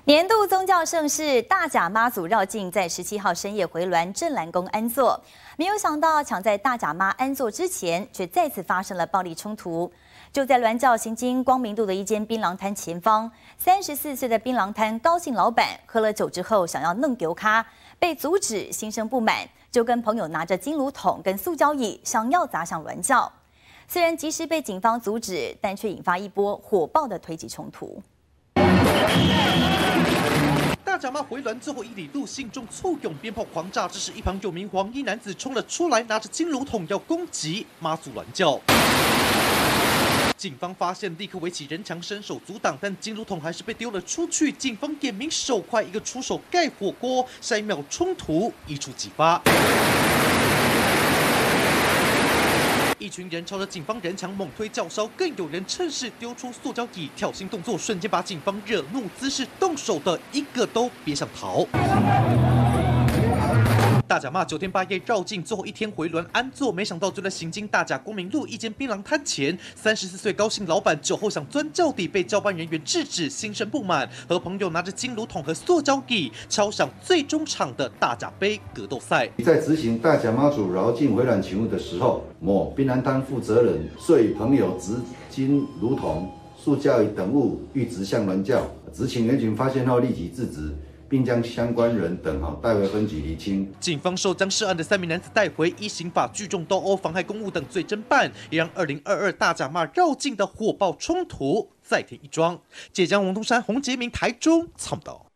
年度宗教盛事大甲妈祖绕境在17号深夜回銮镇澜宫安座，没有想到抢在大甲妈安座之前，却再次发生了暴力冲突。就在銮轿行经光明路的一间槟榔摊前方，34岁的槟榔摊高姓老板喝了酒之后想要弄丢咖，被阻止，心生不满，就跟朋友拿着金炉桶跟塑胶椅想要砸向銮轿。虽然及时被警方阻止，但却引发一波火爆的推挤冲突。 大甲妈回銮最后1里路，信众簇拥，鞭炮狂炸。这时，一旁有名黄衣男子冲了出来，拿着金炉桶要攻击妈祖銮轿。警方发现，立刻围起人墙，伸手阻挡，但金炉桶还是被丢了出去。警方点名手快，一个出手盖火锅，下一秒冲突一触即发。 一群人朝着警方人墙猛推叫嚣，更有人趁势丢出塑胶椅，挑衅动作瞬间把警方惹怒，滋事动手的一个都别想逃。大甲妈9天8夜绕境，最后1天回銮安座，没想到就在行经大甲光明路一间槟榔摊前，34岁高姓老板酒后想钻轿底，被交班人员制止，心生不满，和朋友拿着金炉桶和塑胶椅敲响最终场的大甲杯格斗赛。 在执行大甲妈祖绕境回銮勤务的时候，某槟榔摊负责人遂与朋友执金炉桶、塑胶椅等物欲直向銮轿，执勤人群发现后立即制止。 并将相关人等带回分局厘清。 警方受将涉案的3名男子带回，依刑法聚众斗殴、妨害公务等罪侦办，也让2022大甲妈绕境的火爆冲突再添一桩。浙江王东山、洪杰明台中报道。